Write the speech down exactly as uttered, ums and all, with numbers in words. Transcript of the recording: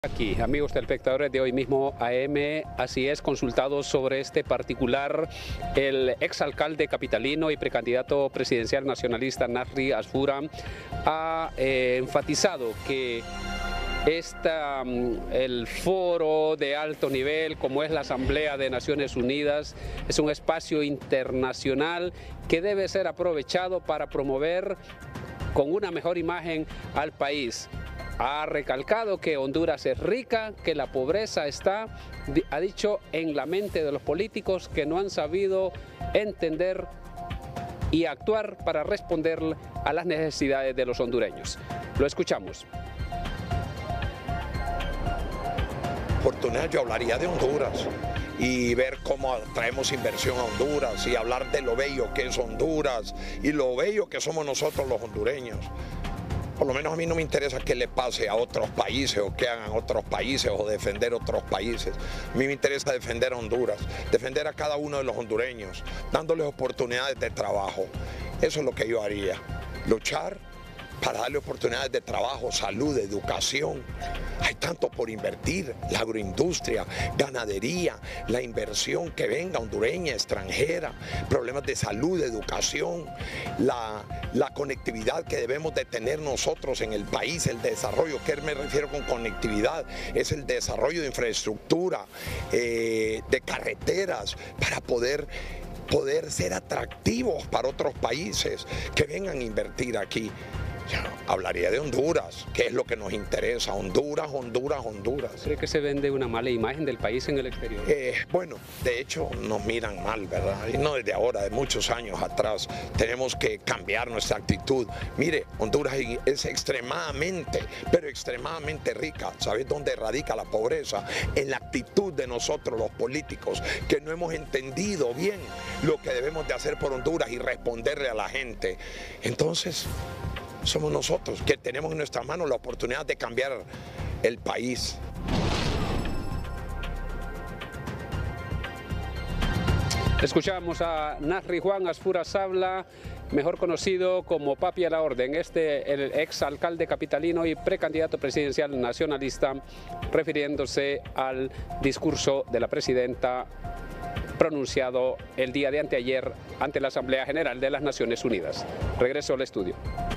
Aquí, amigos telespectadores de Hoy Mismo A M, así es, consultados sobre este particular, el exalcalde capitalino y precandidato presidencial nacionalista Nasri Asfura ha eh, enfatizado que esta, el foro de alto nivel, como es la Asamblea de Naciones Unidas, es un espacio internacional que debe ser aprovechado para promover con una mejor imagen al país. Ha recalcado que Honduras es rica, que la pobreza está, ha dicho, en la mente de los políticos que no han sabido entender y actuar para responder a las necesidades de los hondureños. Lo escuchamos. Oportunidad, yo hablaría de Honduras y ver cómo traemos inversión a Honduras y hablar de lo bello que es Honduras y lo bello que somos nosotros los hondureños. Por lo menos a mí no me interesa qué le pase a otros países o qué hagan otros países o defender otros países. A mí me interesa defender a Honduras, defender a cada uno de los hondureños, dándoles oportunidades de trabajo. Eso es lo que yo haría, luchar para darle oportunidades de trabajo, salud, educación. Hay tanto por invertir, la agroindustria, ganadería, la inversión que venga hondureña, extranjera, problemas de salud, educación, la, la conectividad que debemos de tener nosotros en el país, el desarrollo. ¿Qué me refiero con conectividad? Es el desarrollo de infraestructura, eh, de carreteras, para poder poder ser atractivos para otros países que vengan a invertir aquí. Yo hablaría de Honduras, que es lo que nos interesa, Honduras, Honduras, Honduras. ¿Cree que se vende una mala imagen del país en el exterior? Eh, bueno, de hecho nos miran mal, ¿verdad? Y no desde ahora, de muchos años atrás. Tenemos que cambiar nuestra actitud. Mire, Honduras es extremadamente, pero extremadamente rica. ¿Sabes dónde radica la pobreza? En la actitud de nosotros los políticos, que no hemos entendido bien lo que debemos de hacer por Honduras y responderle a la gente. Entonces, somos nosotros que tenemos en nuestras manos la oportunidad de cambiar el país. Escuchamos a Nasri Juan Asfura Sabla, mejor conocido como Papi a la Orden, este el ex alcalde capitalino y precandidato presidencial nacionalista, refiriéndose al discurso de la presidenta pronunciado el día de anteayer ante la Asamblea General de las Naciones Unidas. Regreso al estudio.